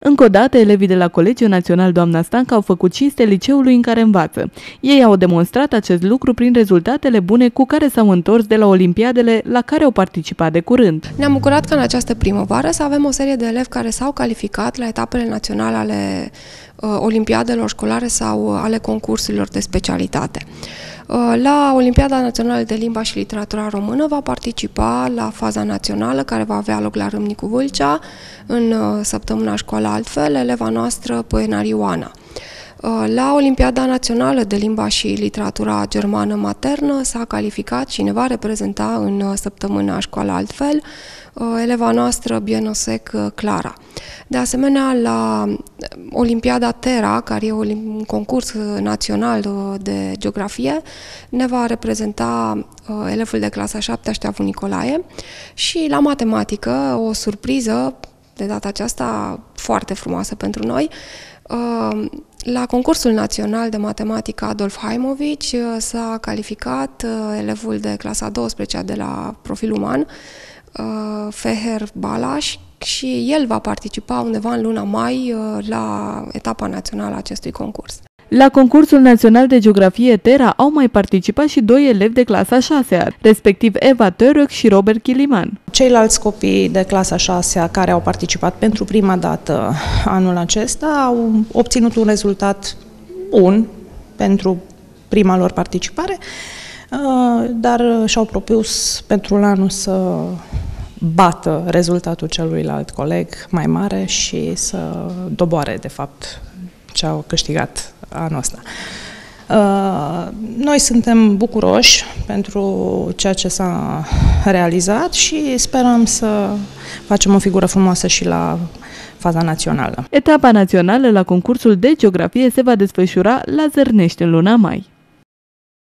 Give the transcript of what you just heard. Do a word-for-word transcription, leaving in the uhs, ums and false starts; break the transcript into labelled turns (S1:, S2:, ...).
S1: Încă o dată, elevii de la Colegiul Național Doamna Stanca au făcut cinste liceului în care învață. Ei au demonstrat acest lucru prin rezultatele bune cu care s-au întors de la olimpiadele la care au participat de curând.
S2: Ne-am bucurat că în această primăvară să avem o serie de elevi care s-au calificat la etapele naționale ale uh, olimpiadelor școlare sau ale concursurilor de specialitate. La Olimpiada Națională de Limba și Literatura Română va participa la faza națională, care va avea loc la Râmnicu Vâlcea, în săptămâna Școală Altfel, eleva noastră Poenar Ioana. La Olimpiada Națională de Limba și Literatura Germană Maternă s-a calificat și ne va reprezenta în săptămâna Școală Altfel eleva noastră Bienosec Clara. De asemenea, la Olimpiada Terra, care e un concurs național de geografie, ne va reprezenta elevul de clasa a șaptea Șteavu Nicolae și la matematică, o surpriză, de data aceasta foarte frumoasă pentru noi, la concursul național de matematică Adolf Haimovici s-a calificat elevul de clasa a douăsprezecea de la profil uman, Feher Balaș, și el va participa undeva în luna mai la etapa națională a acestui concurs.
S1: La concursul național de geografie Terra au mai participat și doi elevi de clasa a șasea, respectiv Eva Török și Robert Chiliman.
S3: Ceilalți copii de clasa a șasea care au participat pentru prima dată anul acesta au obținut un rezultat bun pentru prima lor participare, dar și-au propus pentru anul să bată rezultatul celuilalt coleg mai mare și să doboare, de fapt, ce au câștigat anul ăsta. Noi suntem bucuroși pentru ceea ce s-a realizat și sperăm să facem o figură frumoasă și la faza națională.
S1: Etapa națională la concursul de geografie se va desfășura la Zărnești în luna mai.